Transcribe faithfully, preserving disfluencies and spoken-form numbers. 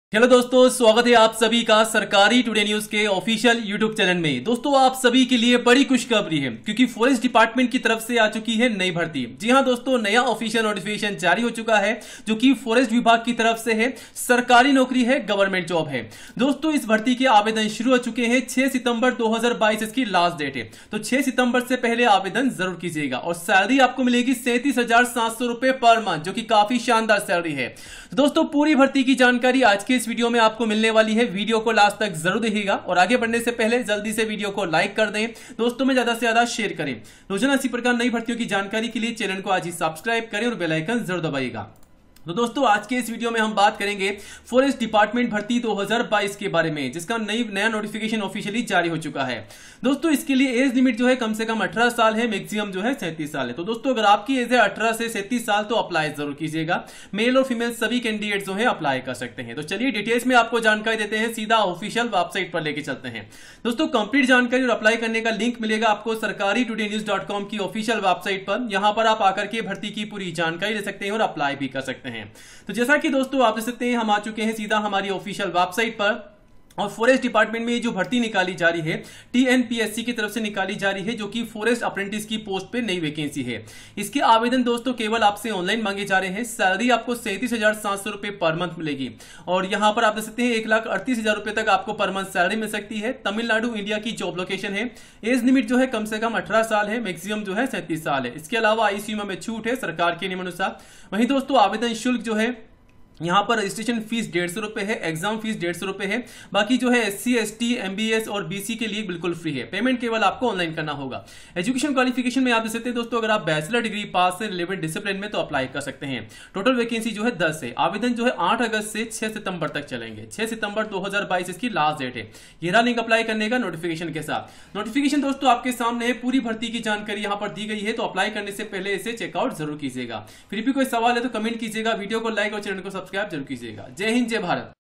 Hello दोस्तों, स्वागत है आप सभी का सरकारी टुडे न्यूज के ऑफिशियल यूट्यूब चैनल में। दोस्तों, आप सभी के लिए बड़ी खुशखबरी है क्योंकि फॉरेस्ट डिपार्टमेंट की तरफ से आ चुकी है नई भर्ती। जी हां दोस्तों, नया ऑफिशियल नोटिफिकेशन जारी हो चुका है जो कि फॉरेस्ट विभाग की तरफ से है। सरकारी नौकरी है, गवर्नमेंट जॉब है। दोस्तों, इस भर्ती के आवेदन शुरू हो चुके हैं। छह सितंबर दो हजार बाईस इसकी लास्ट डेट है, तो छह सितंबर से पहले आवेदन जरूर कीजिएगा। और सैलरी आपको मिलेगी सैंतीस हजार सात सौ रुपए पर मंथ, जो कि काफी शानदार सैलरी है। दोस्तों, पूरी भर्ती की जानकारी आज के इस वीडियो में आपको मिलने वाली है। वीडियो को लास्ट तक जरूर देखिएगा और आगे बढ़ने से पहले जल्दी से वीडियो को लाइक कर दें, दोस्तों में ज्यादा से ज्यादा शेयर करें। रोजाना इसी प्रकार नई भर्तियों की जानकारी के लिए चैनल को आज ही सब्सक्राइब करें और बेल आइकन जरूर दबाइएगा। तो दोस्तों, आज के इस वीडियो में हम बात करेंगे फॉरेस्ट डिपार्टमेंट भर्ती दो हजार बाईस के बारे में, जिसका नई नया नोटिफिकेशन ऑफिशियली जारी हो चुका है। दोस्तों, इसके लिए एज लिमिट जो है कम से कम अठारह साल है, मैक्सिमम जो है सैंतीस साल है। तो दोस्तों, अगर आपकी एज है अठारह से सैंतीस साल तो अप्लाई जरूर कीजिएगा। मेल और फीमेल सभी कैंडिडेट जो है अप्लाई कर सकते हैं। तो चलिए डिटेल्स में आपको जानकारी देते हैं, सीधा ऑफिशियल वेबसाइट पर लेके चलते हैं। दोस्तों, कंप्लीट जानकारी और अप्लाई करने का लिंक मिलेगा आपको Sarkari today news dot com की ऑफिशियल वेबसाइट पर। यहां पर आप आकर के भर्ती की पूरी जानकारी ले सकते हैं और अप्लाई भी कर सकते हैं। तो जैसा कि दोस्तों आप देख सकते हैं, हम आ चुके हैं सीधा हमारी ऑफिशियल वेबसाइट पर। और फॉरेस्ट डिपार्टमेंट में जो भर्ती निकाली जा रही है, टीएनपीएससी की तरफ से निकाली जा रही है, जो कि फॉरेस्ट अप्रेंटिस की पोस्ट पे नई वैकेंसी है। इसके आवेदन दोस्तों केवल आपसे ऑनलाइन मांगे जा रहे हैं। सैलरी आपको सैंतीस हजार सात सौ रुपए पर मंथ मिलेगी। और यहां पर आप देख सकते हैं एक लाख अड़तीस हजार रुपए तक आपको पर मंथ सैलरी मिल सकती है। तमिलनाडु इंडिया की जॉब लोकेशन है। एज लिमिट जो है कम से कम अठारह साल है, मैक्सिमम जो है सैंतीस साल है। इसके अलावा आईसीयू में छूट है सरकार के नियमानुसार। वहीं दोस्तों, आवेदन शुल्क जो है यहां पर रजिस्ट्रेशन फीस डेढ़ सौ रुपए है, एग्जाम फीस डेढ़ सौ रुपए है। बाकी जो है एस सी एस टी एमबीएस और बीसी के लिए बिल्कुल फ्री है। पेमेंट केवल आपको ऑनलाइन करना होगा। एजुकेशन क्वालिफिकेशन में आप देख सकते हैं दोस्तों, अगर आप बैचलर डिग्री पास है रिलेवेंट डिसिप्लिन में तो अप्लाई कर सकते हैं। टोटल वैकेंसी जो है दस है। आवेदन जो है आठ अगस्त से छह सितंबर तक चलेंगे। छह सितंबर दो हजार बाईस इसकी लास्ट डेट है। ये रहा लिंक अप्लाई करने का नोटिफिकेशन के साथ। नोटिफिकेशन दोस्तों आपके सामने है, पूरी भर्ती की जानकारी यहां पर दी गई है। तो अप्लाई करने से पहले इसे चेकआउट जरूर कीजिएगा। फिर भी कोई सवाल है तो कमेंट कीजिएगा, वीडियो को लाइक और चैनल को सब्सक्राइब जरूर कीजिएगा। जय हिंद, जय भारत।